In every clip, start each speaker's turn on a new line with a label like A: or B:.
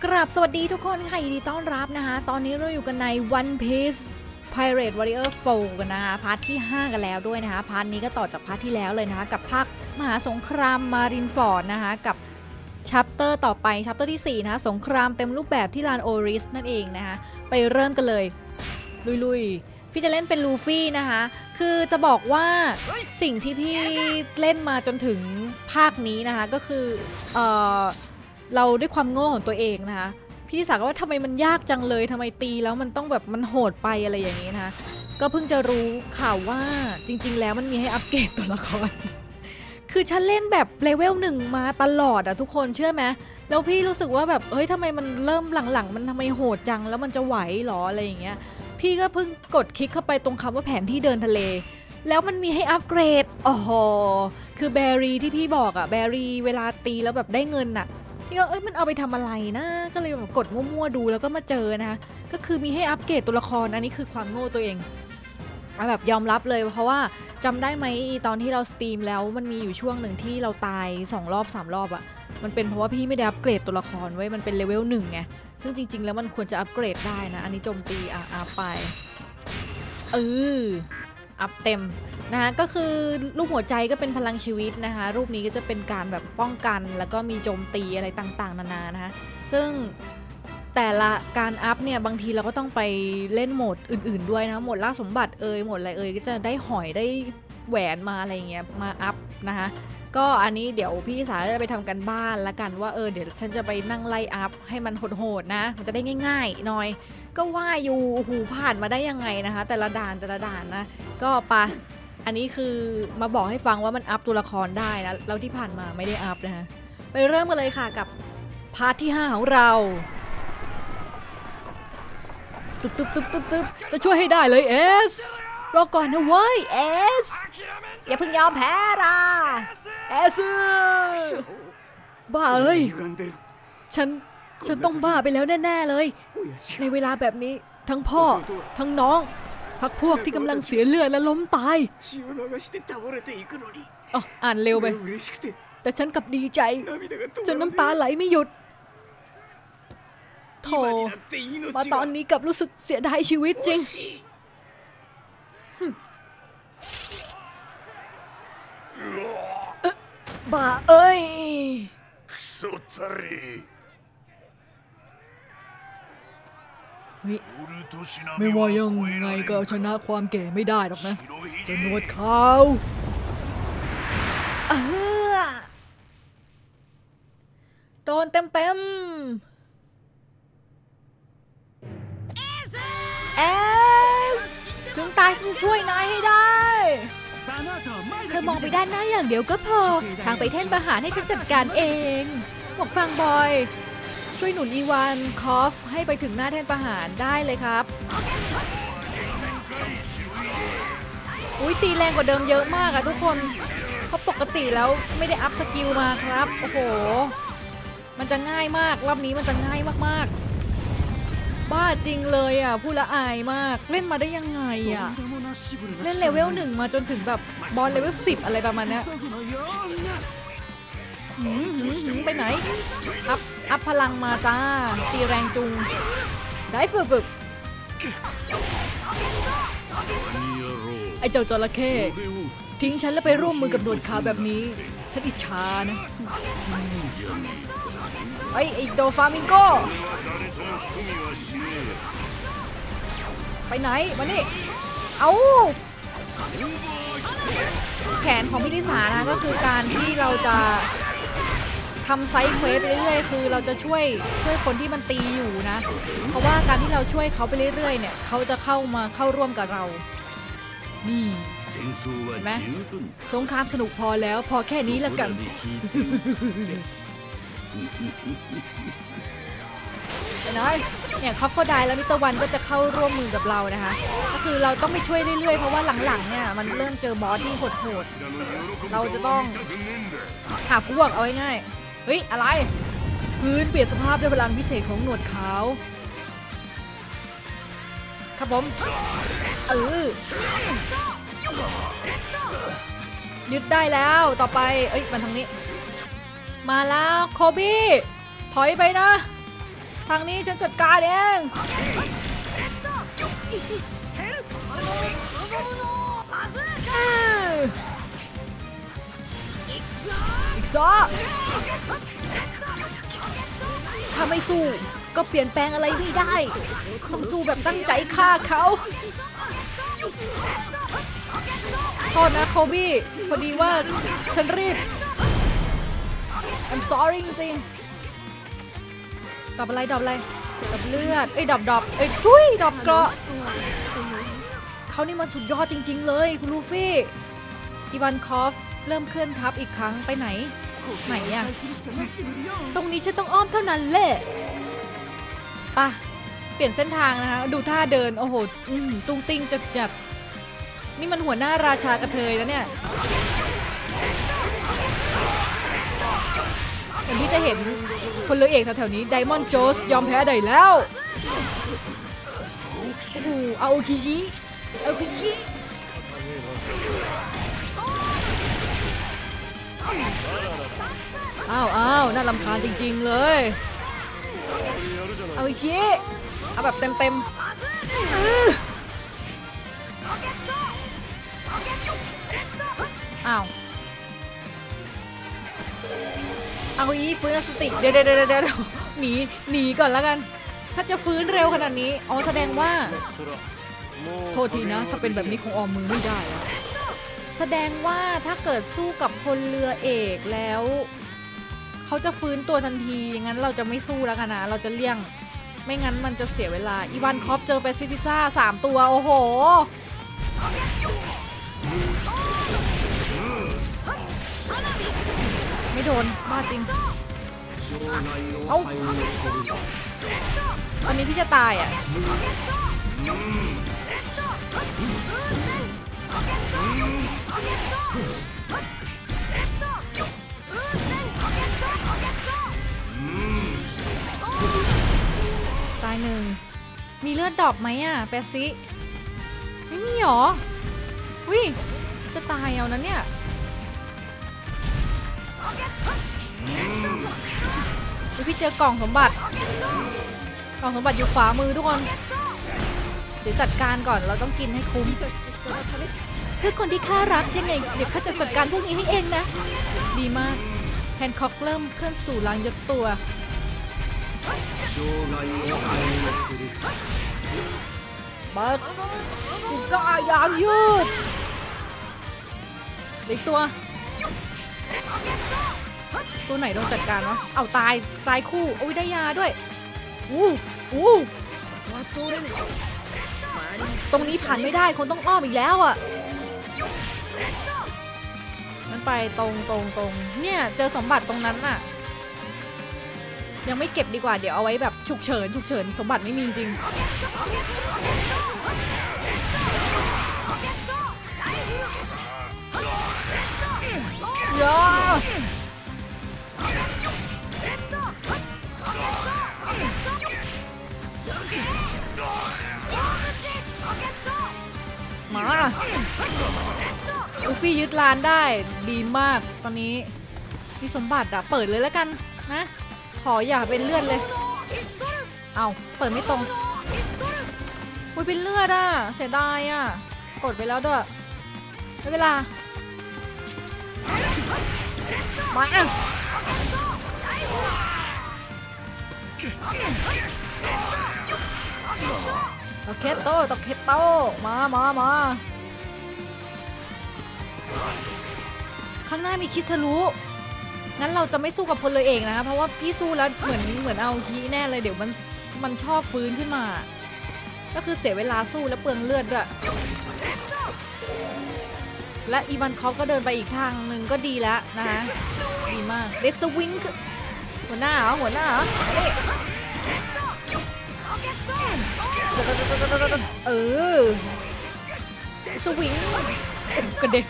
A: กราบสวัสดีทุกคนค่ะยินดีต้อนรับนะคะตอนนี้เราอยู่กันใน One Piece Pirate Warrior 4 กันนะคะพาร์ทที่ 5 กันแล้วด้วยนะคะพาร์ทนี้ก็ต่อจากพาร์ทที่แล้วเลยนะคะกับภาคมหาสงครามมารินฟอร์ดนะคะกับชัปเตอร์ต่อไปชัปเตอร์ที่4นะคะสงครามเต็มรูปแบบที่ลานโอริสนั่นเองนะคะไปเริ่มกันเลยลุยพี่จะเล่นเป็นลูฟี่นะคะคือจะบอกว่าสิ่งที่พี่เล่นมาจนถึงภาคนี้นะคะก็คือเราด้วยความโง่ของตัวเองนะคะพี่ทิสาก็ว่าทำไมมันยากจังเลยทำไมตีแล้วมันต้องแบบมันโหดไปอะไรอย่างนี้นะคะก็เพิ่งจะรู้ข่าวว่าจริงๆแล้วมันมีให้อัปเกรดตัวละคร คือฉันเล่นแบบเลเวล1มาตลอดอะทุกคนเชื่อไหมแล้วพี่รู้สึกว่าแบบเฮ้ยทำไมมันเริ่มหลังๆมันทำไมโหดจังแล้วมันจะไหวหรออะไรอย่างเงี้ยพี่ก็เพิ่งกดคลิกเข้าไปตรงคำว่าแผนที่เดินทะเลแล้วมันมีให้อัปเกรดโอ้โหคือแบรี่ที่พี่บอกอะแบรี่เวลาตีแล้วแบบได้เงินอะพี่ก็มันเอาไปทำอะไรนะก็เลยแบบกดมั่วๆดูแล้วก็มาเจอนะคะก็คือมีให้อัปเกรดตัวละครอันนี้คือความโง่ตัวเองแบบยอมรับเลยเพราะว่าจำได้ไหมตอนที่เราสตรีมแล้วมันมีอยู่ช่วงหนึ่งที่เราตาย2 รอบ3 รอบอะมันเป็นเพราะว่าพี่ไม่ได้อัปเกรดตัวละครไว้มันเป็นเลเวล1ไงซึ่งจริงๆแล้วมันควรจะอัปเกรดได้นะอันนี้โจมตีอัพไปอัพเต็มนะคะก็คือรูปหัวใจก็เป็นพลังชีวิตนะคะรูปนี้ก็จะเป็นการแบบป้องกันแล้วก็มีโจมตีอะไรต่างๆนานานะคะซึ่งแต่ละการอัพเนี่ยบางทีเราก็ต้องไปเล่นโหมดอื่นๆด้วยนะโหมดล่าสมบัติโหมดอะไรก็จะได้หอยได้แหวนมาอะไรเงี้ยมาอัพนะคะก็อันนี้เดี๋ยวพี่สาวจะไปทำกันบ้านละกันว่าเดี๋ยวฉันจะไปนั่งไล่อัพให้มันโหดๆนะมันจะได้ง่ายๆหน่อยก็ว่าอยู่หูผ่านมาได้ยังไงนะคะแต่ละด่านนะก็ปะอันนี้คือมาบอกให้ฟังว่ามันอัพตัวละครได้นะแล้วที่ผ่านมาไม่ได้อัพนะคะไปเริ่มกันเลยค่ะกับพาร์ทที่5ของเราตึ๊บจะช่วยให้ได้เลยเอสรอก่อนนะเว้ยเอสอย่าเพิ่งยอมแพ้ล่ะเอสบ้าฉันต้องบ้าไปแล้วแน่ๆเลยในเวลาแบบนี้ทั้งพ่อทั้งน้องพักพวกที่กำลังเสียเลือดและล้มตายอ่านเร็วไปแต่ฉันกลับดีใจจนน้ำตาไหลไม่หยุดโธ่มาตอนนี้กลับรู้สึกเสียดายชีวิตจริงบ้าไม่ว่ายังไงก็ชนะความแก่ไม่ได้หรอกนะจะหนวดขาวโดนเต็มเอสถึงตายฉันจะช่วยนายให้ได้เธอมองไปด้านหน้าอย่างเดียวก็พอทางไปแท่นประหารให้ฉันจัดการเองบอกฟังบอยช่วยหนุนอีวานคอฟให้ไปถึงหน้าแท่นประหารได้เลยครับตีแรงกว่าเดิมเยอะมากอะทุกคนเพราะปกติแล้วไม่ได้อัพสกิลมาครับโอ้โหมันจะง่ายมากรอบนี้มันจะง่ายมากๆบ้าจริงเลยอ่ะพูดละอายมากเล่นมาได้ยังไงอ่ะเล่นเลเวล1มาจนถึงแบบบอลเลเวล10อะไรประมาณนี้ไปไหนอัพพลังมาจ้าตีแรงจุงได้ฝึกไอ้เจ้าจระเข้ทิ้งฉันแล้วไปร่วมมือกับหนวดขาวแบบนี้ฉันอิจฉานะไอ้โดฟามิงโกไปไหนมานี่แผนของพี่ลิสานะก็คือการที่เราจะทำไซด์เควสไปเรื่อยๆคือเราจะช่วยคนที่มันตีอยู่นะเพราะว่าการที่เราช่วยเขาไปเรื่อยๆเนี่ยเขาจะเข้าร่วมกับเรานี่เห็นไหมสงครามสนุกพอแล้วพอแค่นี้ละกันไปไหนเนี่ยเขาก็ได้แล้วมิสเตอร์วันก็จะเข้าร่วมมือกับเรานะคะก็คือเราต้องไปช่วยเรื่อยๆเพราะว่าหลังๆเนี่ยมันเริ่มเจอบอสที่โหดๆเราจะต้องหาพวกเอาง่ายๆอะไรพื้นเปลี่ยนสภาพด้วยพลังพิเศษของหนวดขาวครับผมยึดได้แล้วต่อไปมันทางนี้มาแล้วโคบี้ถอยไปนะทางนี้ฉันจัดการเองอีกซอถ้าไม่สู้ก็เปลี่ยนแปลงอะไรไม่ได้ต้องสู้แบบตั้งใจฆ่าเขาโทษนะโคบี้พอดีว่าฉันรีบ I'm sorry จริงๆดับอะไรดับเลือดดับทุยดับเกราะเขานี่มันสุดยอดจริงๆเลยคุณลูฟี่อีวานคอฟเริ่มเคลื่อนทัพอีกครั้งไปไหนอะตรงนี้ฉันต้องอ้อมเท่านั้นแหละป่ะเปลี่ยนเส้นทางนะคะดูท่าเดินโอ้โหตุ้งติ้งจัดนี่มันหัวหน้าราชากระเทยแล้วเนี่ยอย่างที่จะเห็นคนเรือเอกแถวๆนี้ไดมอนด์โจสยอมแพ้ได้แล้วโอ้โหอาโอคิชิอ้าวน่ารำคาญจริงๆเลยเอาอีกทีเอาแบบเต็มอ้าวเอาอีฟื้นสติเดี๋ยวหนีก่อนแล้วกันถ้าจะฟื้นเร็วขนาดนี้อ๋อแสดงว่าโทษทีนะถ้าเป็นแบบนี้คงออมมือไม่ได้แสดงว่าถ้าเกิดสู้กับพลเรือเอกแล้วเขาจะฟื้นตัวทันทีงั้นเราจะไม่สู้แล้วกันนะเราจะเลี่ยงไม่งั้นมันจะเสียเวลาอีวานคอฟเจอแปซิฟิซ่า3ตัวโอ้โหไม่โดนบ้าจริงเอ้าตอนนี้พี่จะตายอ่ะตายหนึ่งมีเลือดดรอปไหมอ่ะแปซิไม่มีหรอวิจะตายเอานะเนี่ยพี่เจอกล่องสมบัติอยู่ขวามือทุกคนเดี๋ยวจัดการก่อนเราต้องกินให้คุ้มเพื่อคนที่ข้ารักยังไงเดี๋ยวข้าจะจัดการพวกนี้ให้เองนะดีมากแฮนค็อกเริ่มเคลื่อนสู่รางยกตัวบักสุก้ายางยืดอีกตัวไหนโดนจัดการวะเอาตายคู่โอ้ยได้ยาด้วยตรงนี้ผ่านไม่ได้คนต้องอ้อมอีกแล้วอ่ะมันไปตรงเนี่ยเจอสมบัติตรงนั้นน่ะยังไม่เก็บดีกว่าเดี๋ยวเอาไว้แบบฉุกเฉินสมบัติไม่มีจริงยามาลูฟี่ยึดลานได้ดีมากตอนนี้มีสมบัติอะเปิดเลยแล้วกันนะขออย่าเป็นเลือดเลยเอาเปิดไม่ตรงอุ้ยเป็นเลือดอะเสียดายอะกดไปแล้วด้วยไม่เวลามาตอเคโต้มาข้างหน้ามีคิสรุงั้นเราจะไม่สู้กับพลเรือเอกนะคะเพราะว่าพี่สู้แล้วเหมือนเอาฮีแน่เลยเดี๋ยวมันชอบฟื้นขึ้นมาก็คือเสียเวลาสู้แล้วเปลืองเลือดด้วยและอีวานคอฟก็เดินไปอีกทางหนึ่งก็ดีแล้วนะคะดีมากเดสวิงหัวหน้านี่สวิงกระเด็น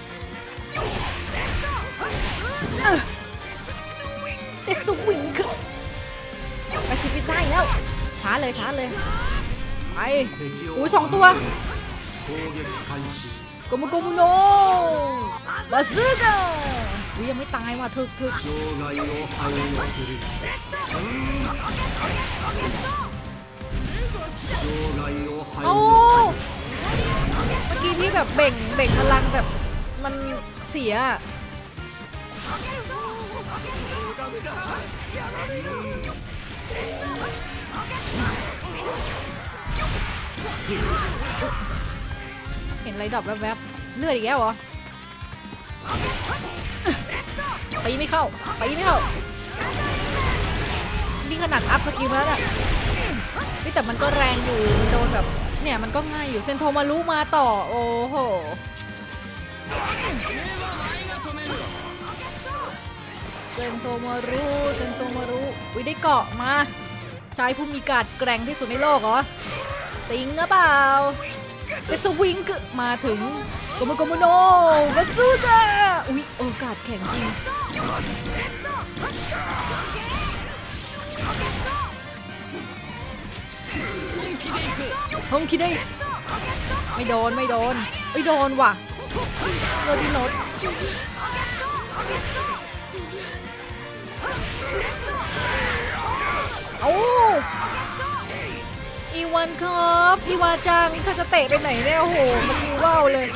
A: เดสวิงไปซิฟิซ่าแล้วช้าเลยไปอุ้ย2ตัวโกมุโนบาซึกะยังไม่ตายว่ะถึกแบบเบ่งพลังแบบมันเสียเห็นอะไรดรอปแวบๆเลือดอีกแล้วเหรอไปไม่เข้านี่ขนาดอัพสกิลแล้วอะแต่มันก็แรงอยู่โดนแบบเนี่ยมันก็ง่ายอยู่เซนโทมารุมาต่อโอ้โหเซนโทมารุวิได้เกาะมาชายผู้มีการแกร่งที่สุดในโลกเหรอจริงหรือเปล่าเดสวิงก์มาถึงโกโมโนมาสู้จ้าอุ๊ยโอกาสแข่งจริงฮงคิดได้ไม่โดนว่ะเลือดที่ลดโอ้อีวันครับอีวาจังถ้าจะเตะไปไหนเนี่ยโอ้โหมันมีว่าวเลย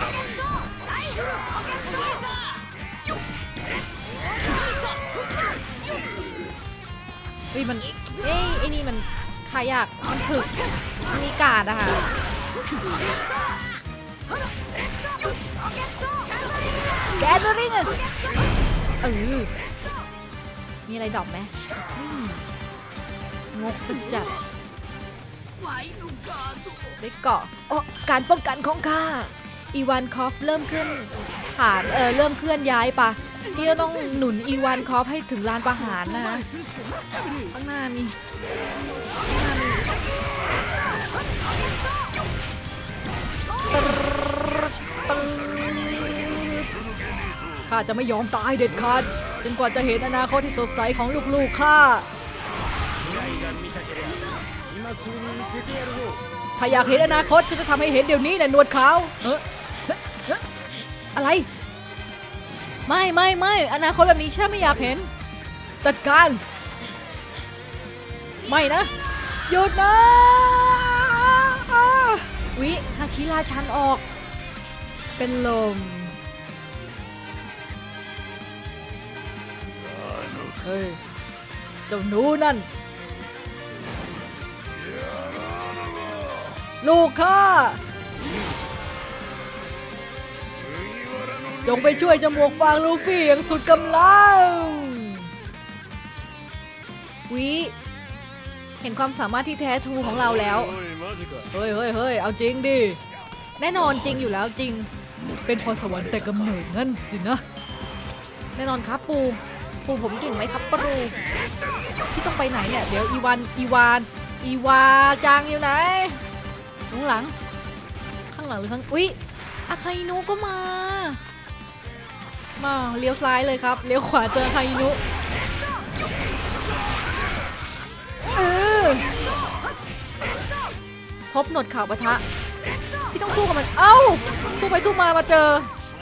A: มันไอ้นี่มันขายากมันถึกมีกาดอะค่ะแกนตัวนี้ไงมีอะไรดรอปไหมงกจัดได้เกาะการป้องกันของข้าอีวานคอฟเริ่มขึ้นฐานเริ่มเคลื่อนย้ายปะพี่ก็ต้องหนุนอีวานคอฟให้ถึงลานประหารนะข้างหน้ามีข้าจะไม่ยอมตายเด็ดขาดจนกว่าจะเห็นอนาคตที่สดใสของลูกๆข้าถ้าอยากเห็นอนาคตฉันจะทำให้เห็นเดี๋ยวนี้นะหนวดขาวอะไรไม่อนาคตแบบนี้ฉันไม่อยากเห็นจัดการไม่นะหยุดนะวิฮาคิราชันออกเป็นลมเฮ้ยเจ้าหนูนั่นลูกข้าจงไปช่วยจมูกฟางลูฟี่อย่างสุดกำลังวิเห็นความสามารถที่แท้ทรูของเราแล้วเฮ้ยเอาจริงดิแน่นอนจริงอยู่แล้วจริงเป็นพรสวรรค์แต่กำเนิดงั้นสินะแน่นอนครับปูผมเก่งไหมครับปูพี่ต้องไปไหนเนี่ยเดี๋ยวอีวาจังอยู่ไหนข้างหลังหรือข้างอุ๊ยอาคาอินุก็มาเลี้ยวซ้ายเลยครับเลี้ยวขวาเจออาคาอินุพบหนวดขาวปะทะพี่ต้องสู้กับมันสู้ไปสู้มาเจอ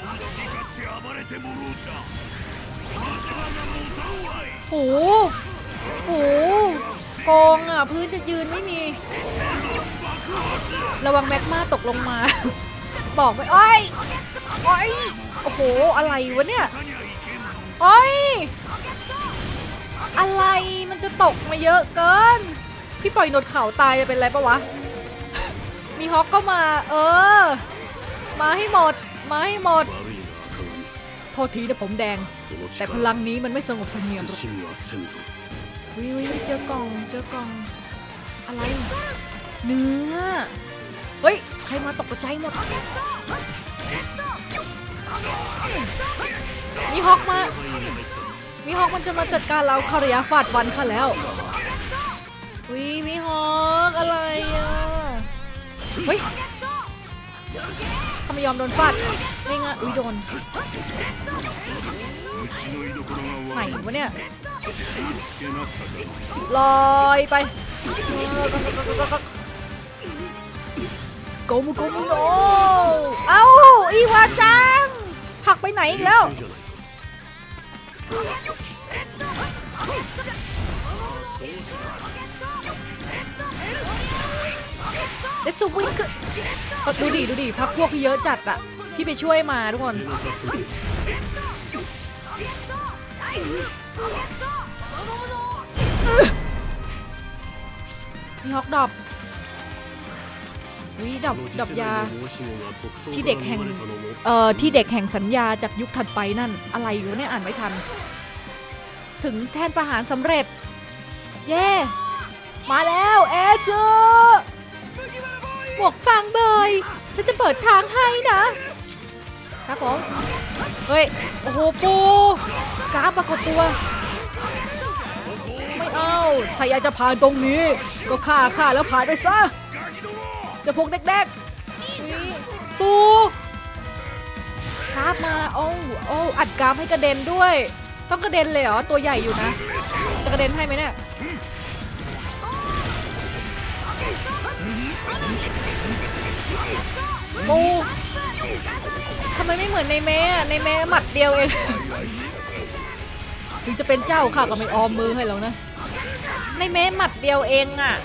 A: โหโกงอ่ะพื้นจะยืนไม่มีระวังแมกมาตกลงมาบอกไปโอ้โหอะไรวะเนี่ยอะไรมันจะตกมาเยอะเกินพี่ปล่อยหนวดขาวตายจะเป็นไรปะวะมีฮอกก็มามาให้หมดโทษทีนะผมแดงแต่พลังนี้มันไม่สงบเสงี่ยมหรอกวิเจอกล่องอะไรเนื้อเฮ้ยใครมาตกใจหมดมีฮอกมันจะมาจัดการเราคาริยาฟาดฟันข้าแล้วมีฮอกอะไรอ่ะเฮ้ยเขาไม่ยอมโดนฟาดง่ายๆโดนไหนวะเนี่ยลอยไปโกมุโนอีวาจังหักไปไหนอีกแล้วเดสวิงคือดูดิพักพวกพี่เยอะจัดอะพี่ไปช่วยมาทุกคนมีฮอกดอบวิดอบยาที่เด็กแห่งที่เด็กแห่งสัญญาจากยุคถัดไปนั่นอะไรอยู่เนี่ยอ่านไม่ทันถึงแท่นประหารสำเร็จเย่มาแล้วเอซูหมวกฟางเบยฉันจะเปิดทางให้นะครับผมเฮ้ยโอ้โหปูกราฟปรากฏตัวไม่เอาถ้าอยากจะผ่านตรงนี้ก็ฆ่าแล้วผ่านไปซะจะพวกเด็กๆนี่ปูกราฟมาโอ้อัดกราฟให้กระเด็นด้วยต้องกระเด็นเลยเหรอตัวใหญ่อยู่นะจะกระเด็นให้ไหมเนี่ยปูทำไมไม่เหมือนในเมย์ในเมย์หมัดเดียวเองถึงจะเป็นเจ้าค่ะก็ไม่ออมมือให้แล้วนะในเมย์หมัดเดียวเองอ่ะ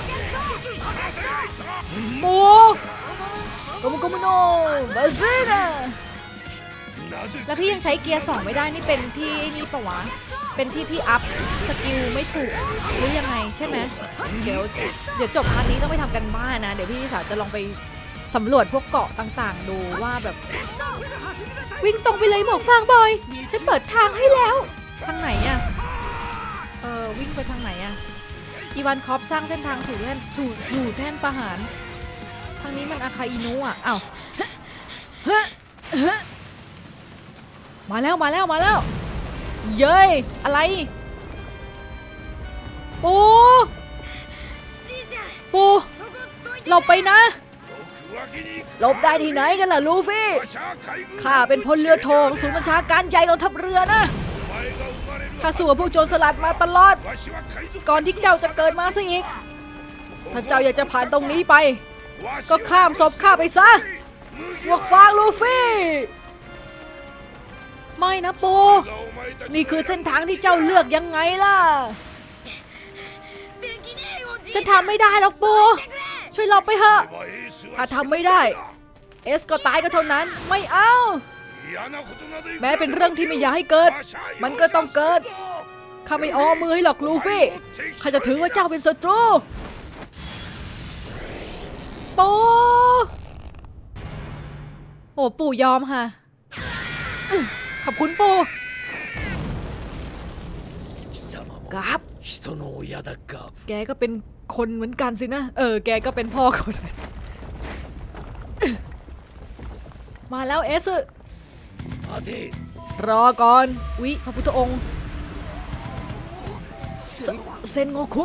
A: ปูโกโมโนบาซิน่าแล้วพี่ยังใช้เกียร์2ไม่ได้นี่เป็นที่นี่ปะวะเป็นที่พี่อัพสกิลไม่ถูกหรือยังไงใช่ไหมเดี๋ยวจบพาร์ทนี้ต้องไปทำกันบ้านนะเดี๋ยวพี่สาวจะลองไปสำรวจพวกเกาะต่างๆดูว่าแบบวิ่งตรงไปเลยหมวกฟางบอยฉันเปิดทางให้แล้วทางไหนอะวิ่งไปทางไหนอะอีวานคอปสร้างเส้นทางสู่แท่นประหารทางนี้มันอาคาอินุอะอ้าวมาแล้วเย้ยอะไรปูหลบไปนะหลบได้ที่ไหนกันล่ะลูฟี่ข้าเป็นพลเรือโทงศูนย์บัญชาการใหญ่กองทัพเรือนะข้าสู้กับพวกโจรสลัดมาตลอดก่อนที่เจ้าจะเกิดมาซะอีกถ้าเจ้าอยากจะผ่านตรงนี้ไปก็ข้ามศพข้าไปซะพวกฟางลูฟี่ไม่นะปูนี่คือเส้นทางที่เจ้าเลือกยังไงล่ะฉันทำไม่ได้หรอกปูช่วยหลบไปเถอะถ้าทำไม่ได้เอสก็ตายก็เท่านั้นไม่เอาแม้เป็นเรื่องที่ไม่อยากให้เกิดมันก็ต้องเกิดข้าไม่อ้อมมือให้หรอกลูฟี่ข้าจะถือว่าเจ้าเป็นศัตรูปูโอ้ปู่ยอมค่ะขอบคุณปู่กราฟแกก็เป็นคนเหมือนกันสินะแกก็เป็นพ่อคนมาแล้วเอสรอก่อนวิพระพุทธองค์เซนโงคุ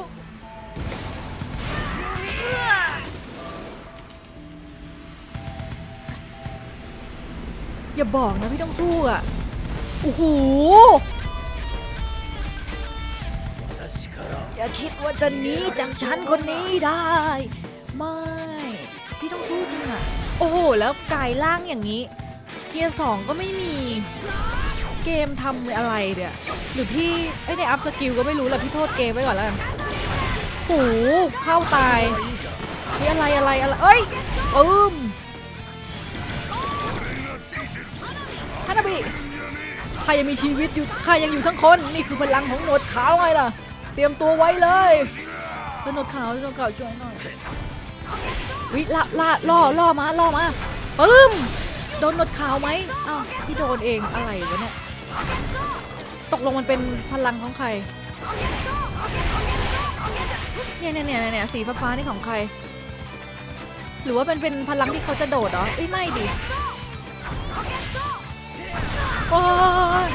A: อย่าบอกนะพี่ต้องสู้อ่ะโอ้โหอย่าคิดว่าจะหนีจากฉันคนนี้ได้ไม่พี่ต้องสู้จริงอ่ะโอ้โหแล้วกายล่างอย่างนี้เกียร์2ก็ไม่มีเกมทำอะไรเนี่ยหรือพี่ไม่ได้อัพสกิลก็ไม่รู้แหละพี่โทษเกมไว้ก่อนแล้วกันโอ้โหเข้าตายนี่อะไรเอ้ยฮานาบิข้ายังมีชีวิตอยู่ข้ายังอยู่ทั้งคนนี่คือพลังของหนวดขาวไงล่ะเตรียมตัวไว้เลยหนวดขาวช่วยหน่อยวิล่อมาปึ้มโดนหนวดขาวไหมอ้าวพี่โดนเองอะไรวะเนี่ยตกลงมันเป็นพลังของใครเนี่ยสีฟ้านี่ของใครหรือว่าเป็นพลังที่เขาจะโดดเหรอไม่ดิโอ้ย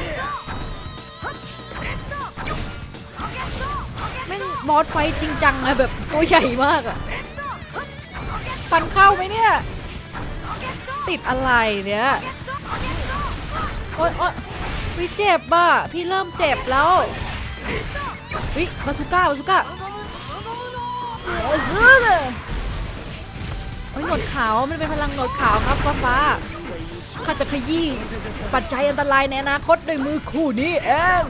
A: แม่งบอสไฟจริงจังอะแบบตัวใหญ่มากอะฟันเข้าไหมเนี่ยติดอะไรเนี่ยโอ๊ยวิเจ็บป่ะพี่เริ่มเจ็บแล้ววิบาซูก้าซื้อเลยหนวดขาวมันเป็นพลังหนวดขาวครับฟ้าข้าจะขยี้ปัจจัยอันตรายในอนาคตด้วยมือคู่นี้เอง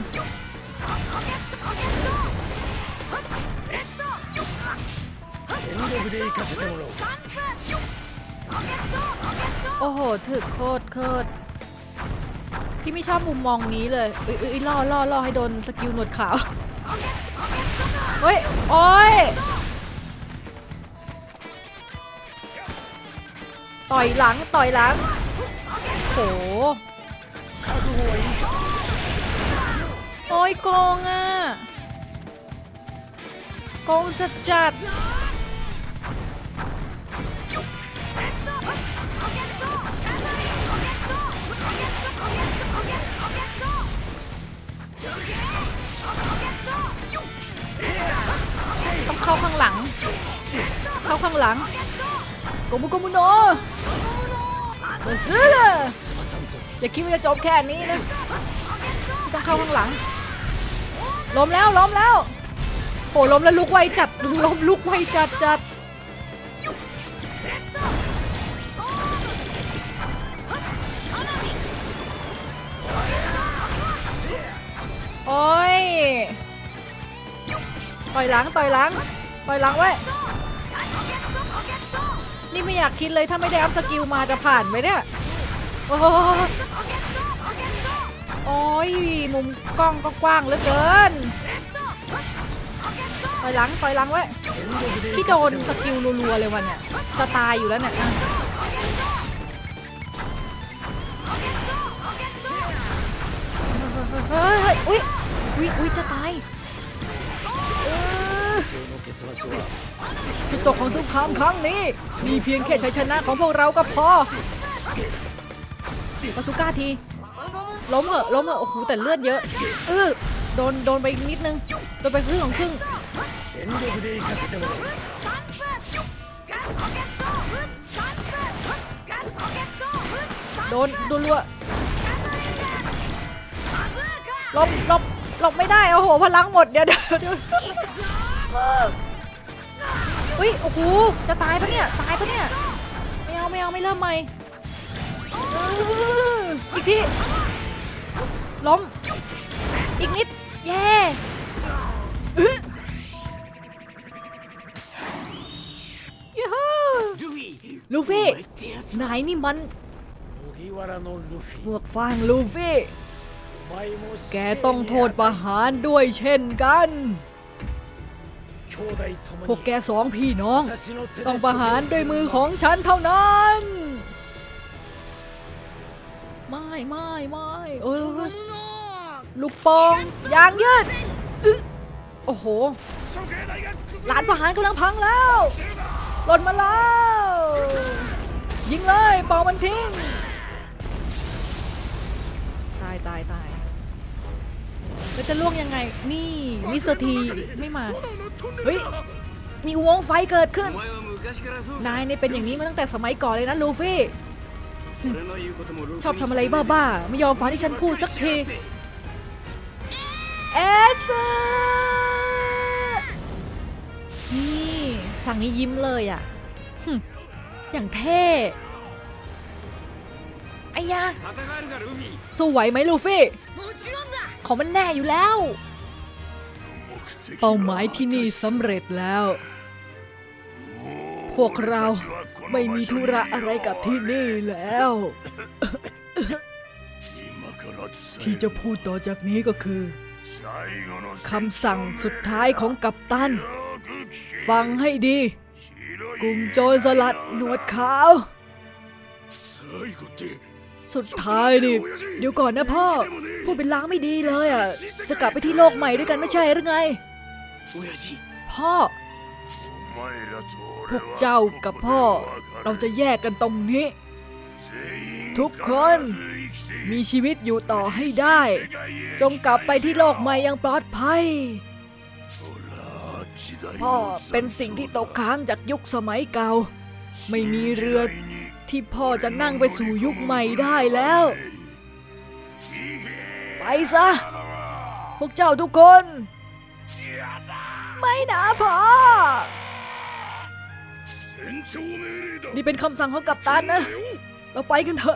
A: โอ้โหถึกโคตรพี่ไม่ชอบมุมมองนี้เลยล่อให้โดนสกิลหนวดขาวเฮ้ยโอ้ยต่อยหลังโหโอ้ยโกงอ่ะโกงจัดต้องเข้าข้างหลังโกมุโนะมาซื้อเลยอย่าคิดว่าจะจบแค่นี้นะต้องเข้าข้างหลังล้มแล้วโหล้มแล้วลุกไวจัดโอ้ยต่อยหลังไว้นี่ไม่อยากคิดเลยถ้าไม่ได้อัพสกิลมาจะผ่านไหมเนี่ยโอ้ยมุมกล้องก็กว้างเหลือเกินต่อยหลังไว้ที่โดนสกิลรัวๆเลยวันเนี่ยจะตายอยู่แล้วเนี่ยเฮ้ยอุ้ยจะตายจุดจบของสงครามครั้งนี้มีเพียงแค่ชัยชนะของพวกเราก็พอบาซูก้าทีล้มเหอะโอ้โหแต่เลือดเยอะโดนไปนิดนึงโดนไปครึ่งโดนรัวหลบไม่ได้โอ้โหพลังหมดเดี๋ยวอุ้ยโอ้โหจะตายปะเนี่ยไม่เอาไม่เริ่มใหม่อีกทีล้มอีกนิดเย่ยูฮูลูฟี่นายนี่มันหมวกฟางลูฟี่แกต้องโทษประหารด้วยเช่นกันพวกแกสองพี่น้องต้องประหารด้วยมือของฉันเท่านั้นไม่ลูกปองยางยืดโอ้โหหลานประหารกำลังพังแล้วหล่นมาแล้วยิงเลยเป่ามันทิ้งตายแล้วจะล่วงยังไงนี่มิสเตอร์ทีไม่มาเฮ้ยมีวงไฟเกิดขึ้นนายเนี่ยเป็นอย่างนี้มาตั้งแต่สมัยก่อนเลยนะลูฟี่ชอบทำอะไรบ้าไม่ยอมฟังที่ฉันพูดสักทีเอสนี่ฉากนี้ยิ้มเลยอ่ะอย่างเท่ไอ้ยาสู้ไหวไหมลูฟี่ของมันแน่อยู่แล้วเป้าหมายที่นี่สำเร็จแล้วพวกเราไม่มีธุระอะไรกับที่นี่แล้วที่จะพูดต่อจากนี้ก็คือคำสั่งสุดท้ายของกัปตันฟังให้ดีกลุ่มโจรสลัดหนวดขาวสุดท้ายนี่เดี๋ยวก่อนนะพ่อพูดเป็นล้างไม่ดีเลยอ่ะจะกลับไปที่โลกใหม่ด้วยกันไม่ใช่หรือไงพ่อพวกเจ้ากับพ่อเราจะแยกกันตรงนี้ทุกคนมีชีวิตอยู่ต่อให้ได้จงกลับไปที่โลกใหม่อย่างปลอดภัยพ่อเป็นสิ่งที่ตกค้างจากยุคสมัยเก่าไม่มีเรือที่พ่อจะนั่งไปสู่ยุคใหม่ได้แล้วไปซะพวกเจ้าทุกคนไม่นะพ่อนี่เป็นคำสั่งของกัปตันนะเราไปกันเถอะ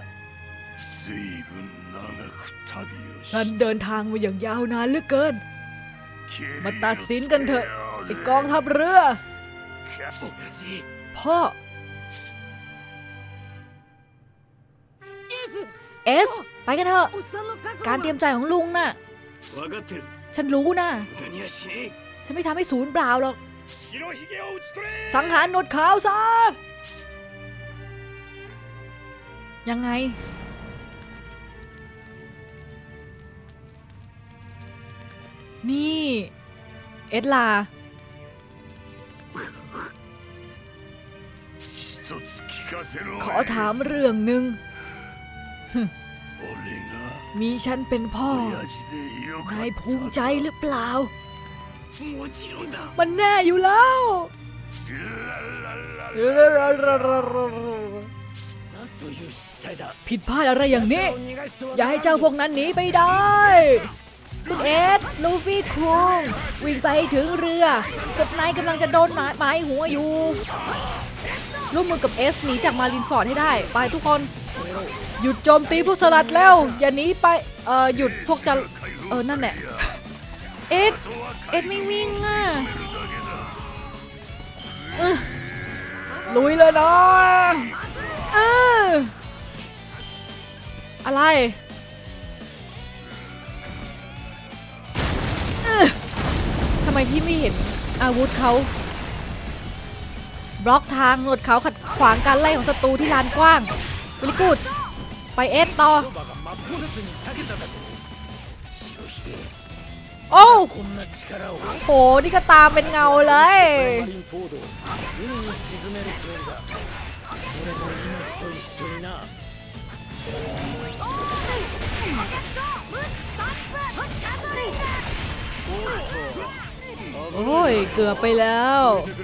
A: ฉันเดินทางมาอย่างยาวนานเหลือเกินมาตัดสินกันเถอะไอ้กองทัพเรือพ่อเอสไปกันเถอะการเตรียมใจของลุงน่ะฉันรู้นะฉันไม่ทำให้ศูนย์เปล่าหรอกสังหารหนวดขาวซะยังไงนี่เอ็ดลาขอถามเรื่องหนึ่งมีฉันเป็นพ่อนายภูมิใจหรือเปล่ามันแน่อยู่แล้วผิดพลาดอะไรอย่างนี้อย่าให้เจ้าพวกนั้นหนีไปได้คุณเอสลูฟี่คุงวิ่งไปถึงเรือพวกนายกำลังจะโดนหมายหัวอยู่ร่วมมือกับเอสหนีจากมารินฟอร์ดให้ได้ไปทุกคนหยุดโจมตีพวกสลัดแล้วอย่าหนีไปหยุดพวกจะนั่นแหละเอ็ดไม่วิ่งอ่ะลุยเลยนะอะไรทำไมพี่ไม่เห็นอาวุธเขาบล็อกทางหนวดเขาขัดขวางการไล่ของศัตรูที่ลานกว้างวิลิกูดไปเอสต่อโอ้โหนี่ก็ตามเป็นเงาเลยโอ้ยเกือบไปแล้ว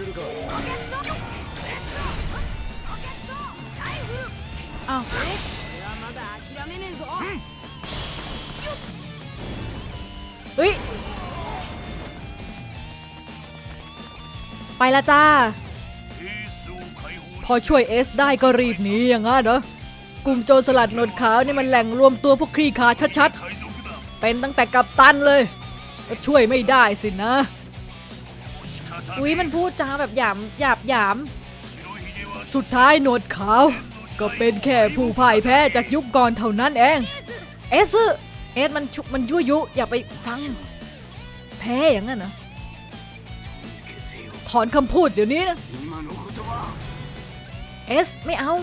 A: อ้าวเฮ้ยไปละจ้าพอช่วยเอสได้ก็รีบหนีอย่างงั้นเหรอกลุ่มโจรสลัดหนวดขาวนี่มันแหล่งรวมตัวพวกคลี่ขาชัดๆเป็นตั้งแต่กัปตันเลยก็ช่วยไม่ได้สินะอุ๊ยมันพูดจาแบบหยามสุดท้ายหนวดขาวก็เป็นแค่ผู้พ่ายแพ้จากยุคก่อนเท่านั้นเองเอสมันยั่วยุอย่าไปฟังแพ้อย่างนั้นนะถอนคำพูดเดี๋ยวนี้นะเอสไม่เอา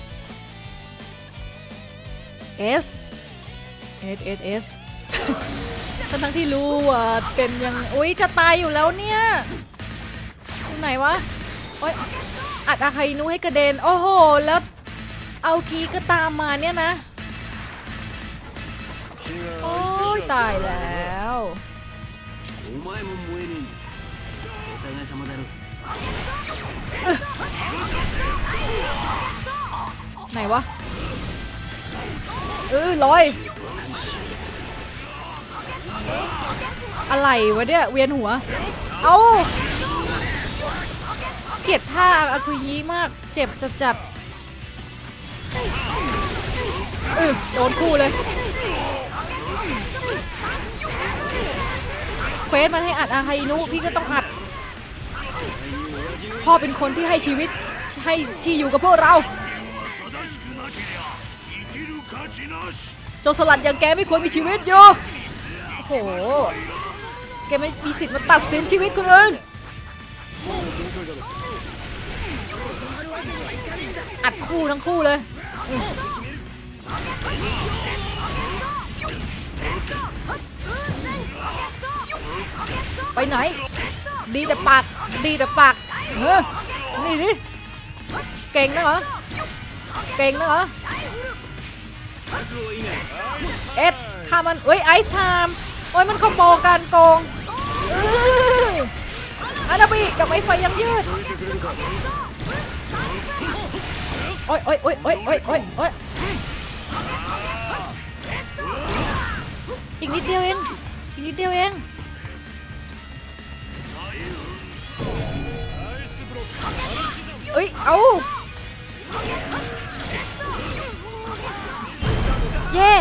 A: เอสทั้งที่รู้ว่าเป็นยังอุ๊ยจะตายอยู่แล้วเนี่ยอยู่ไหนวะโอ๊ยอัดอาคาอินุให้กระเด็นโอ้โหแล้วเอาคีก็ตามมาเนี่ยนะโอ้ยตายแล้วไหนวะลอยอะไรวะเนี่ยเวียนหัวเอาเกลียดท่าอาคุยีมากเจ็บจัดโดนคู่เลยเควสมันให้อัดอาคาอินุพี่ก็ต้องอัดพ่อเป็นคนที่ให้ชีวิตให้ที่อยู่กับพวกเราโจรสลัดอย่างแกไม่ควรมีชีวิตอยู่โอ้โหแกไม่มีสิทธิ์มาตัดสินชีวิตคนอื่นอัดคู่ทั้งคู่เลยไปไหนดีแต่ปากนี่ดิเก่งนะเหรอเอ็ดฆ่ามันไอซ์ไทม์มันคอมโบการโกงอานาบิกับไอไฟยังยืดโอ้ยอีกนิดเดียวเองเอาเย้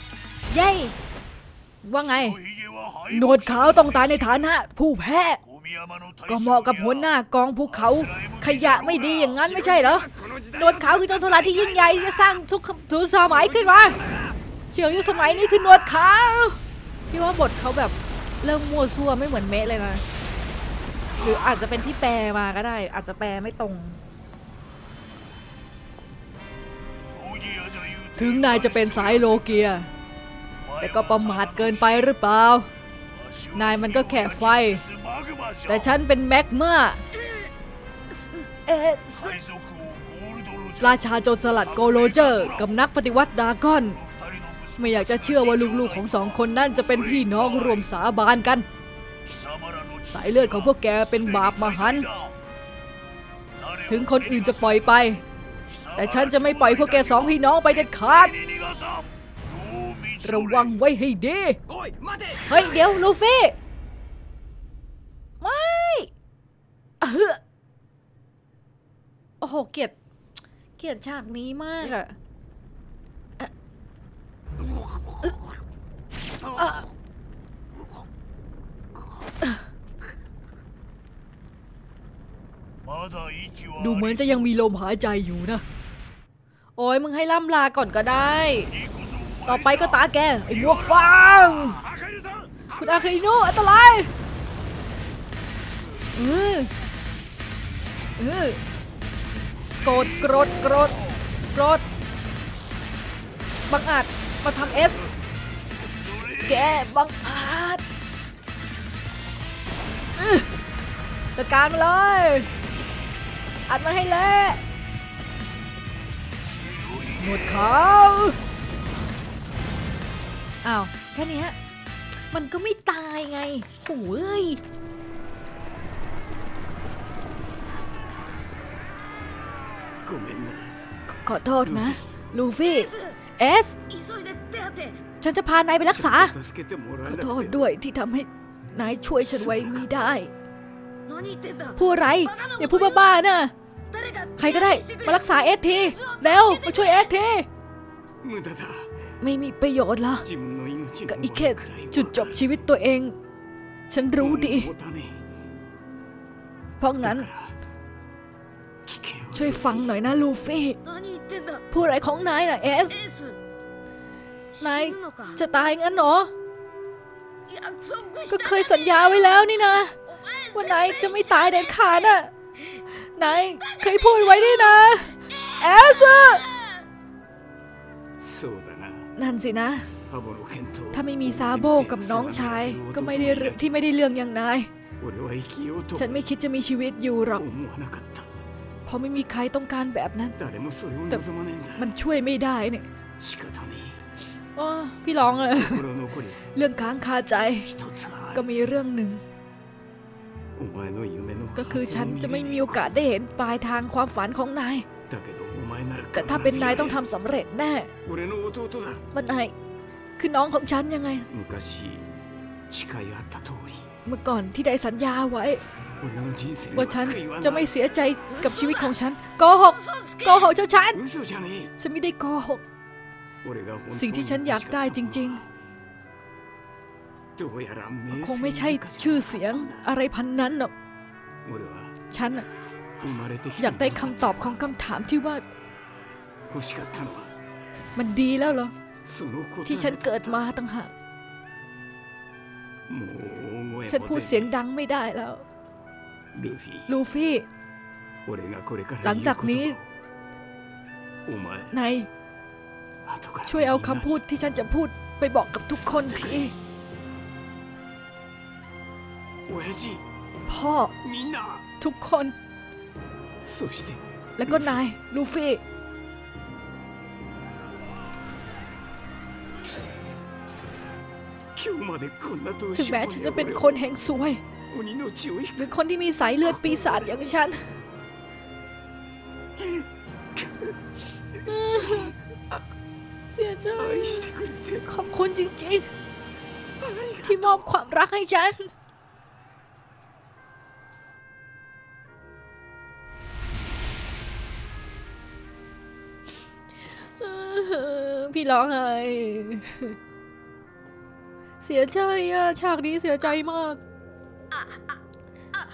A: ว่าไงหนวดขาวต้องตายในฐานะผู้แพ้ก็เหมาะกับหัวหน้ากองภูเขาขยะไม่ดีอย่างนั้นไม่ใช่เหรอหนวดขาวคือโจรสลัดที่ยิ่งใหญ่จะสร้างทุกสมัยขึ้นมาเชี่ยวยุคสมัยนี้คือหนวดขาวพี่ว่าบทเขาแบบเริ่มมั่วซั่วไม่เหมือนเมะเลยนะหรืออาจจะเป็นที่แปลมาก็ได้อาจจะแปลไม่ตรงถึงนายจะเป็นสายโลเกียแต่ก็ประมาทเกินไปหรือเปล่านายมันก็แค่ไฟแต่ฉันเป็นแมกมาราชาโจรสลัดโกโรเจอร์กับนักปฏิวัติดากอนไม่อยากจะเชื่อว่าลูกๆของสองคนนั่นจะเป็นพี่น้องรวมสาบานกันสายเลือดของพวกแกเป็นบาปมหันต์ถึงคนอื่นจะปล่อยไปแต่ฉันจะไม่ปล่อยพวกแกสองพี่น้องไปเด็ดขาดระวังไว้ให้ดีเฮ้ยเดี๋ยวลูฟี่ไม่โอ้โหเกลียดฉากนี้มากอะดูเหมือนจะยังมีลมหายใจอยู่นะโอ้ยมึงให้ล่ำลาก่อนก็ได้ต่อไปก็ตาแกไอ้หมวกฟางคุณอาเคอิโนะอันตรายโกรธบังอาจมาทำเอสแกบังอาจจัดการมาเลยอัดมันให้เละหนวดขาวอ้าวแค่นี้มันก็ไม่ตายไงโหยขอโทษนะลูฟี่เอสฉันจะพานายไปรักษาขอโทษด้วยที่ทำให้นายช่วยฉันไว้ไม่ได้พูดอะไรอย่าพูดบ้าๆนะใครก็ได้มารักษาเอสทีเร็วมาช่วยเอสทีไม่มีประโยชน์หรอก็อีกแค่จุดจบชีวิตตัวเองฉันรู้ดีเพราะงั้นช่วยฟังหน่อยนะลูฟี่พูดอะไรของนายนะเอสนายจะตายงั้นเหรอก็เคยสัญญาไว้แล้วนี่นะว่านายจะไม่ตายเด็ดขาดน่ะนายเคยพูดไว้ด้วยนะเอสนั่นสินะถ้าไม่มีซาโบกับน้องชายก็ไม่ได้เรื่องอย่างนายฉันไม่คิดจะมีชีวิตอยู่หรอกเพราะไม่มีใครต้องการแบบนั้นแต่มันช่วยไม่ได้เนี่ยพี่ร้องเลยเรื่องค้างคาใจก็มีเรื่องหนึ่งก็คือฉันจะไม่มีโอกาสได้เห็นปลายทางความฝันของนายแต่ถ้าเป็นนายต้องทำสำเร็จแน่มันนายคือน้องของฉันยังไงเมื่อก่อนที่ได้สัญญาไว้ว่าฉันจะไม่เสียใจกับชีวิตของฉันโกหกเจ้าฉันไม่ได้โกหกสิ่งที่ฉันอยากได้จริงๆคงไม่ใช่ชื่อเสียงอะไรพันนั้นหรอกฉันอยากได้คำตอบของคำถามที่ว่ามันดีแล้วเหรอที่ฉันเกิดมาต่างหากฉันพูดเสียงดังไม่ได้แล้วลูฟี่หลังจากนี้นายช่วยเอาคำพูดที่ฉันจะพูดไปบอกกับทุกคนทีพ่อทุกคนแล้วก็นายลูฟี่ถึงแม้ฉันจะเป็นคนแห่งซวยหรือคนที่มีสายเลือดปีศาจอย่างฉันเสียใจขอบคุณจริงๆที่มอบความรักให้ฉันพี่ร้องไห้เสียใจอะฉากนี้เสียใจมาก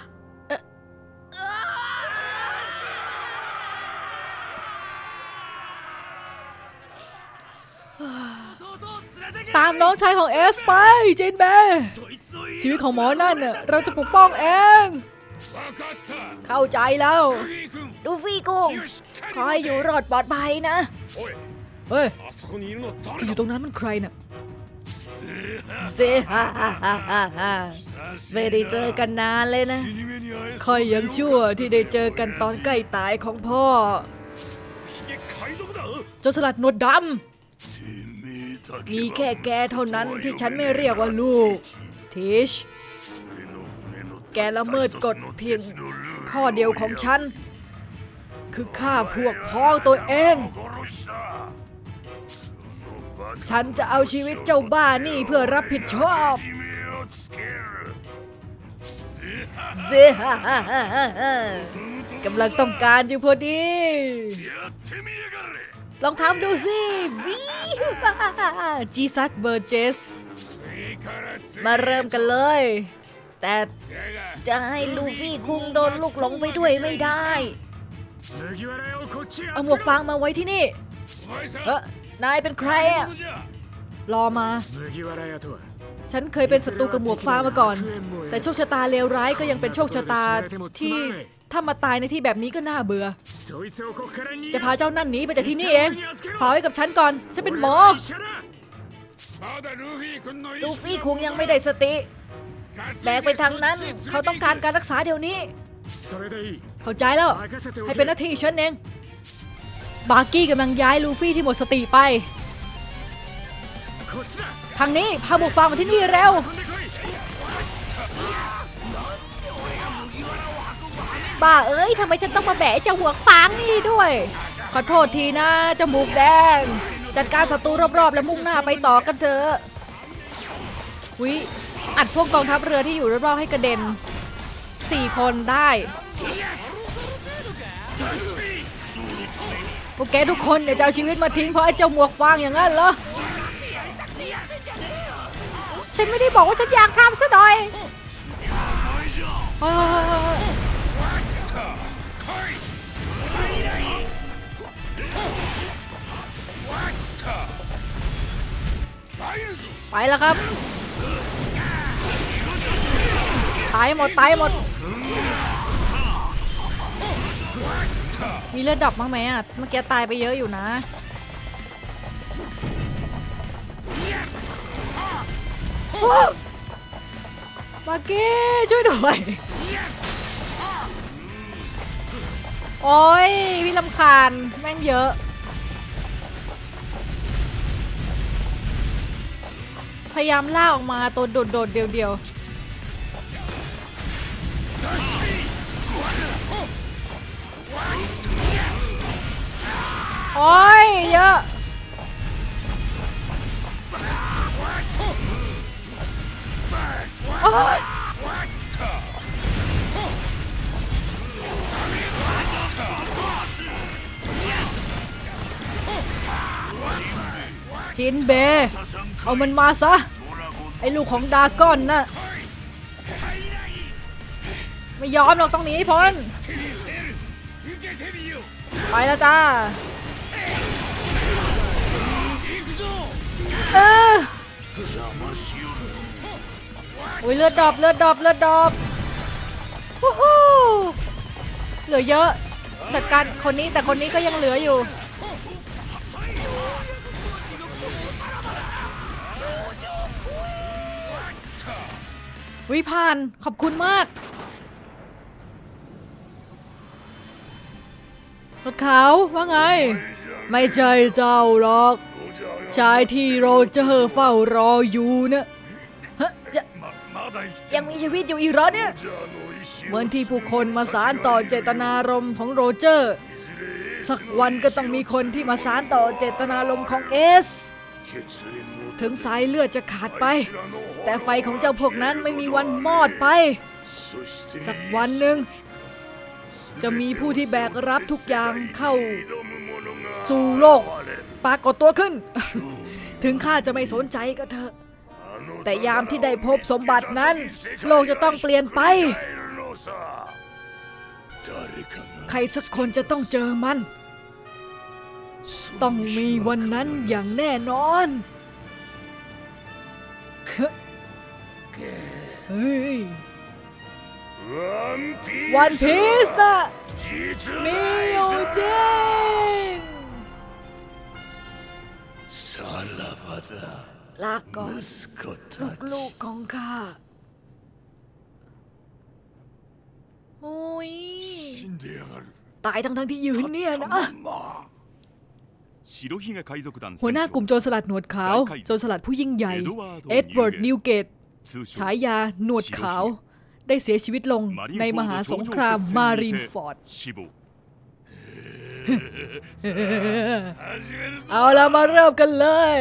A: ามน้องชายของเอสไปจินเบย์ชีวิตของหมอนั่นน่ะเราจะปกป้องเองเข้าใจแล้วลูฟี่กุ้งขอให้อยู่รอดปลอดภัยนะเฮ้ยที่อยู่ตรงนั้นมันใครน่ะเซฮ่าไม่ได้เจอกันนานเลยนะค่อยยังชั่วที่ได้เจอกันตอนใกล้ตายของพ่อโจรสลัดหนวดดำมีแค่แกเท่านั้นที่ฉันไม่เรียกว่าลูกทิชแกละเมิดกฎเพียงข้อเดียวของฉันคือฆ่าพวกพ้องตัวเองฉันจะเอาชีวิตเจ้าบ้านี่เพื่อรับผิดชอบเซฮ่ากำลังต้องการอยู่พอดีลองทำดูสิวิจีซัสเบอร์เจสมาเริ่มกันเลยแต่จะให้ลูฟี่คุงโดนลูกหลงไปด้วยไม่ได้เอาหมวกฟางมาไว้ที่นี่นายเป็นใครอะรอมาฉันเคยเป็นศัตรูกับหมวกฟางมาก่อนแต่โชคชะตาเลวร้ายก็ยังเป็นโชคชะตาที่ถ้ามาตายในที่แบบนี้ก็น่าเบื่อจะพาเจ้านั่นหนีไปจากที่นี่เองฝากไว้กับฉันก่อนฉันเป็นหมอลูฟี่คุงยังไม่ได้สติแบกไปทางนั้นเขาต้องการการรักษาเดี๋ยวนี้เข้าใจแล้วให้เป็นหน้าที่ฉันเองบาร์กี้กำลังย้ายลูฟี่ที่หมดสติไปทางนี้พาหมวกฟางมาที่นี่เร็วบ้าเอ้ยทำไมฉันต้องมาแบกเจ้าหมวกฟางนี่ด้วยขอโทษทีนะเจ้าหมูกแดงจัดการศัตรูรอบๆและมุ่งหน้าไปต่อกันเถอะวิอัดพวกกองทัพเรือที่อยู่รอบๆให้กระเด็น4 คนได้พวกแกทุกคนเนี่ยจะเอาชีวิตมาทิ้งเพราะไอ้เจ้าหมวกฟางอย่างนั้นเหรอฉันไม่ได้บอกว่าฉันอยากทำซะหน่อยไปแล้วครับตายหมดมีเลือดดอกบ้างไหมอ่ะเมื่อกี้ตายไปเยอะอยู่นะมาเก้ช่วยด้วยโอ้ยพี่รำคาญแม่งเยอะพยายามล่าออกมาตัวโดดๆเดียวโอ้ยเยอะจินเบย์เอามันมาซะไอ้ลูกของดราก้อนน่ะไม่ยอมหรอกต้องหนีพ้นไปแล้วจ้าอุ้ยเลือดดรอปฮู้ฮู้เหลือเยอะจัดการคนนี้แต่คนนี้ก็ยังเหลืออยู่วิพานขอบคุณมากรถขาวว่าไงไม่ใช่เจ้าหรอกชายที่โรเจอร์เฝ้ารออยู่นะยังมีชีวิตอยู่อีกเหรอเนี่ยเหมือนที่ผู้คนมาสานต่อเจตนารมณ์ของโรเจอร์สักวันก็ต้องมีคนที่มาสานต่อเจตนารมณ์ของเอสถึงสายเลือดจะขาดไปแต่ไฟของเจ้าพวกนั้นไม่มีวันมอดไปสักวันหนึ่งจะมีผู้ที่แบกรับทุกอย่างเข้าสู่โลกปรากฏตัวขึ้นถึงข้าจะไม่สนใจก็เถอะแต่ยามที่ได้พบสมบัตินั้นโลกจะต้องเปลี่ยนไปใครสักคนจะต้องเจอมันต้องมีวันนั้นอย่างแน่นอนเฮ้ยวันพีซน่ะมีอยู่จริงลาก่อนลูกของข้าโอ้ยตายทั้งที่ยืนเนี่ยนะหัวหน้ากลุ่มโจรสลัดหนวดขาวโจรสลัดผู้ยิ่งใหญ่เอ็ดเวิร์ดนิวเกตฉายาหนวดขาวได้เสียชีวิตลงในมหาสงครามมารีนฟอร์ดเอาละมาเริ่มกันเลย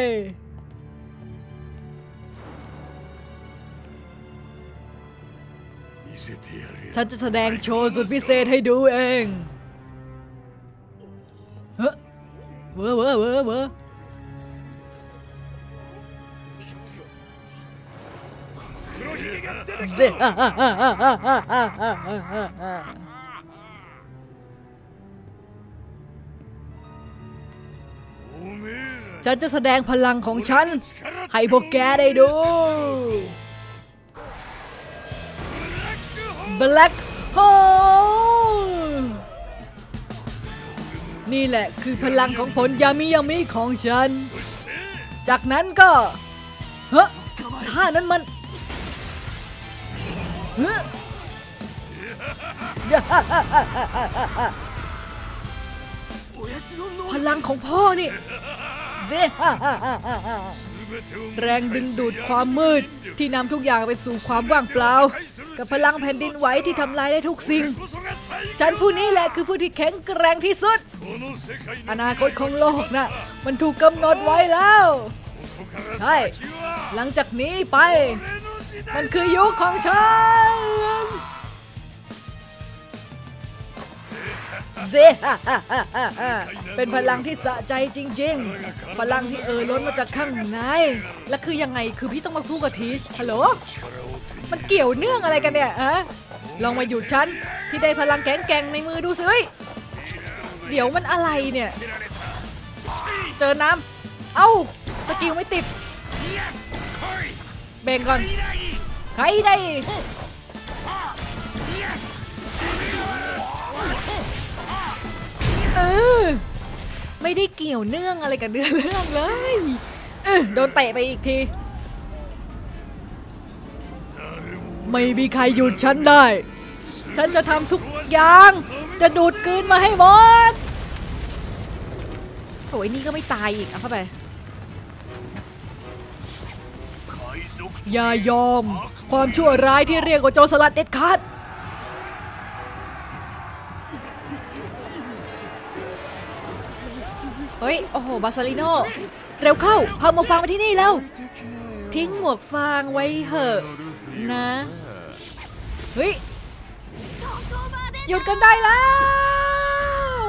A: ฉันจะแสดงโชว์สุดพิเศษให้ดูเองเฮ้เว้อฉันจะแสดงพลังของฉันให้พวกแกได้ดู Black Hole นี่แหละคือพลังของผลยามิของฉันจากนั้นก็ท่านั้นมันพลังของพ่อนี่แรงดึงดูดความมืดที่นำทุกอย่างไปสู่ความว่างเปล่ากับพลังแผ่นดินไหวที่ทำลายได้ทุกสิ่งฉันผู้นี้แหละคือผู้ที่แข็งแกร่งที่สุดอนาคตของโลกน่ะมันถูกกำหนดไว้แล้วใช่หลังจากนี้ไปมันคือยุคของฉันเป็นพลังที่สะใจจริงๆพลังที่ล้นมาจากข้างในและคือยังไงคือพี่ต้องมาสู้กับทีชฮัลโหลมันเกี่ยวเนื่องอะไรกันเนี่ยลองมาหยุดฉันที่ได้พลังแข็งในมือดูสิเดี๋ยวมันอะไรเนี่ยเจอน้ำเอ้าสกิลไม่ติดเบ่งก่อนใครได้ไม่ได้เกี่ยวเนื่องอะไรกับเรื่องเลยโดนเตะไปอีกทีไม่มีใครหยุดฉันได้ฉันจะทำทุกอย่างจะดูดกลืนมาให้หมดโอ้ยนี่ก็ไม่ตายอีกเอาเข้าไปอย่ายอมความชั่วร้ายที่เรียกว่าโจรสลัดเด็ดขาดเฮ้ยโอ้โหบาซาลิโนเร็วเข้าพาหมวกฟางมาที่นี่แล้วทิ้งหมวกฟางไว้เถอะนะเฮ้ยหยุดกันได้แล้ว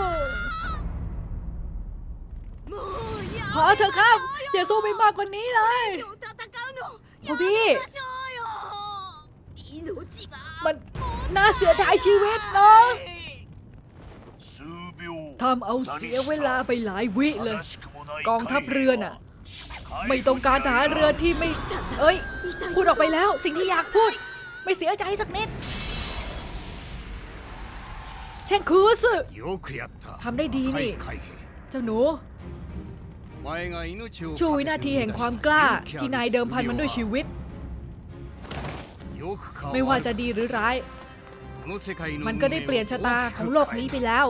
A: พอเถอะครับอย่าสู้ไปมากกว่านี้เลยโอ้พี่มันน่าเสียดายชีวิตเนาะทำเอาเสียเวลาไปหลายวิเลยกองทัพเรือน่ะไม่ต้องการทหารเรือที่ไม่พูดออกไปแล้วสิ่งที่อยากพูดไม่เสียใจสักนิดเช่นคูสทำได้ดีนี่เจ้าหนูชูวินาทีแห่งความกล้าที่นายเดิมพันมันด้วยชีวิตไม่ว่าจะดีหรือร้ายมันก็ได้เปลี่ยนชะตาของโลกนี้ไปแล้ว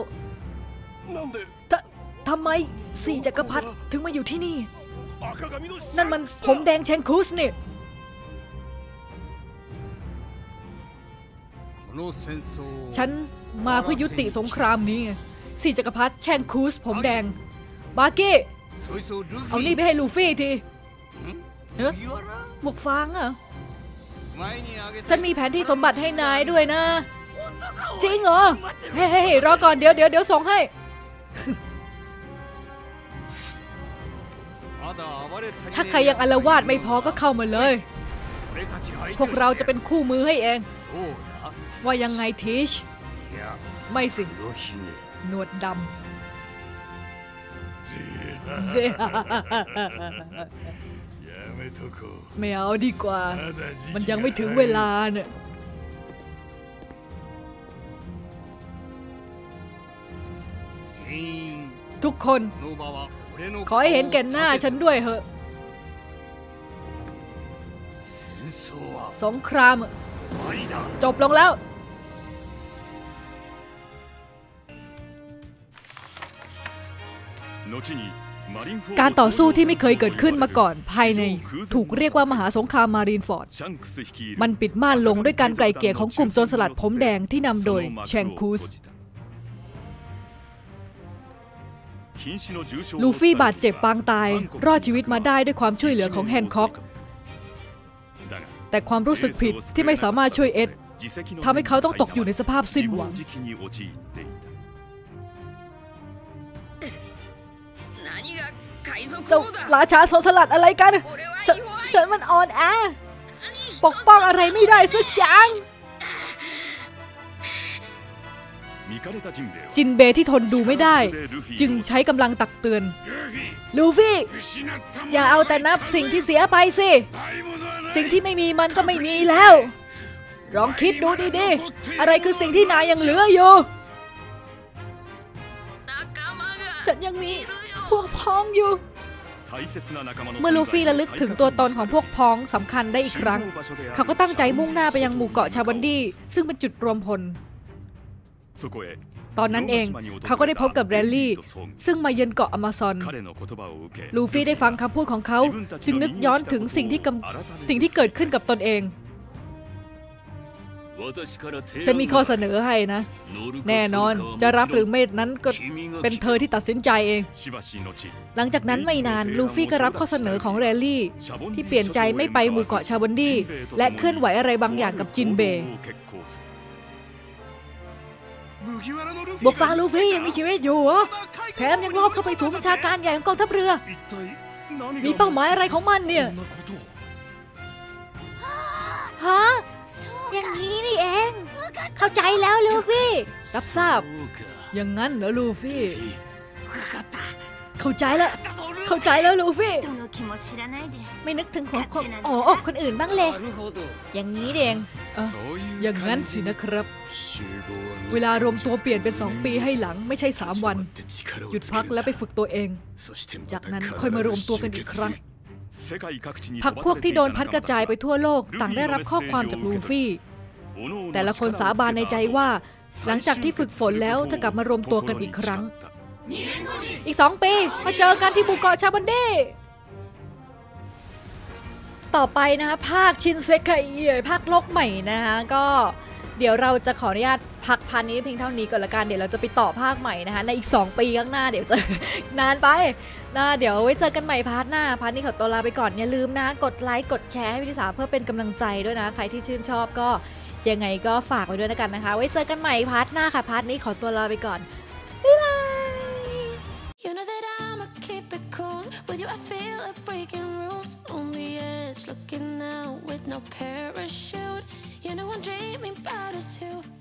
A: ทำไมสี่จักรพรรดิถึงมาอยู่ที่นี่นั่นมันผมแดงเชงคุสนี่ฉันมาเพื่อยุติสงครามนี้สี่จักรพรรดิแชงคุสผมแดงบาเก้เอานี่ไปให้ลูฟี่ทีหมวกฟางอ่ะฉันมีแผนที่สมบัติให้นายด้วยนะจริงเหรอเฮ้ยรอก่อนเดี๋ยวส่งให้ถ้าใครยังอาละวาดไม่พอก็เข้ามาเลยพวกเราจะเป็นคู่มือให้เองว่ายังไงทิชไม่สิหนวดดำไม่เอาดีกว่ามันยังไม่ถึงเวลาเนี่ยทุกคนขอให้เห็นแก่หน้าฉันด้วยเหอะสงครามจบลงแล้วการต่อสู้ที่ไม่เคยเกิดขึ้นมาก่อนภายในถูกเรียกว่ามหาสงครามมารีนฟอร์ดมันปิดม่านลงด้วยการไกล่เกลี่ยของกลุ่มโจรสลัดผมแดงที่นำโดยแชงคูสลูฟี่บาดเจ็บปางตายรอดชีวิตมาได้ด้วยความช่วยเหลือของแฮนค็อกแต่ความรู้สึกผิดที่ไม่สามารถช่วยเอ็ดทำให้เขาต้องตกอยู่ในสภาพสิ้นหวังเจ้าราชาโจรสลัดอะไรกันฉันมันอ่อนแอปกป้องอะไรไม่ได้สักอย่างจินเบย์ที่ทนดูไม่ได้จึงใช้กำลังตักเตือนลูฟี่อย่าเอาแต่นับสิ่งที่เสียไปสิสิ่งที่ไม่มีมันก็ไม่มีแล้วลองคิดดูดีๆอะไรคือสิ่งที่นายยังเหลืออยู่ฉันยังมีพวกพ้องอยู่เมื่อลูฟี่ระลึกถึงตัวตนของพวกพ้องสำคัญได้อีกครั้งเขาก็ตั้งใจมุ่งหน้าไปยังหมู่เกาะชาบันดี้ซึ่งเป็นจุดรวมพลตอนนั้นเองเขาก็ได้พบกับแรลลี่ซึ่งมาเยือนเกาะอเมซอนลูฟี่ได้ฟังคำพูดของเขาจึงนึกย้อนถึงสิ่งที่เกิดขึ้นกับตนเองฉันมีข้อเสนอให้นะแน่นอนจะรับหรือไม่นั้นก็เป็นเธอที่ตัดสินใจเองหลังจากนั้นไม่นานลูฟี่ก็รับข้อเสนอของแรลลี่ที่เปลี่ยนใจไม่ไปหมู่เกาะชาบันดี้และเคลื่อนไหวอะไรบางอย่างกับจินเบย์บวกฟ้าลูฟี่ยังมีชีวิตอยู่เหรอแถมยังลอบเข้าไปสู่บัญชาการใหญ่ของกองทัพเรือมีเป้าหมายอะไรของมันเนี่ยฮะอย่างนี้นี่เองเข้าใจแล้วลูฟี่รับทราบอย่างนั้นเหรอลูฟี่เข้าใจแล้วลูฟี่ไม่นึกถึงหัวอกคนอื่นบ้างเลยอย่างนี้เองอย่างนั้นสินะครับเวลารวมตัวเปลี่ยนเป็น2 ปีให้หลังไม่ใช่3 วันหยุดพักและไปฝึกตัวเองจากนั้นค่อยมารวมตัวกันอีกครั้งพรรคพวกที่โดนพัดกระจายไปทั่วโลกต่างได้รับข้อความจากลูฟี่แต่ละคนสาบานในใจว่าหลังจากที่ฝึกฝนแล้วจะกลับมารวมตัวกันอีกครั้งอีก2 ปีมาเจอกันที่หมู่เกาะชาบันดี้ต่อไปนะคะภาคชินเซไคภาคโลกใหม่นะคะก็เดี๋ยวเราจะขออนุญาตพักพาร์ทนี้เพียงเท่านี้ก่อนละกันเดี๋ยวเราจะไปต่อภาคใหม่นะคะในอีก2 ปีข้างหน้าเดี๋ยวจะนานไปนะเดี๋ยวไว้เจอกันใหม่พาร์ทหน้าพาร์ทนี้ขอตัวลาไปก่อนอย่าลืมนะกดไลค์กดแชร์ให้พี่ลิสาเพื่อเป็นกำลังใจด้วยนะใครที่ชื่นชอบก็ยังไงก็ฝากไว้ด้วยกันนะคะไว้เจอกันใหม่พาร์ทหน้าค่ะพาร์ทนี้ขอตัวลาไปก่อนบ๊ายบาย You know that I'ma keep it cool with you I feel like breaking rules on the edge looking out with no parachute You know I'm dreaming about us too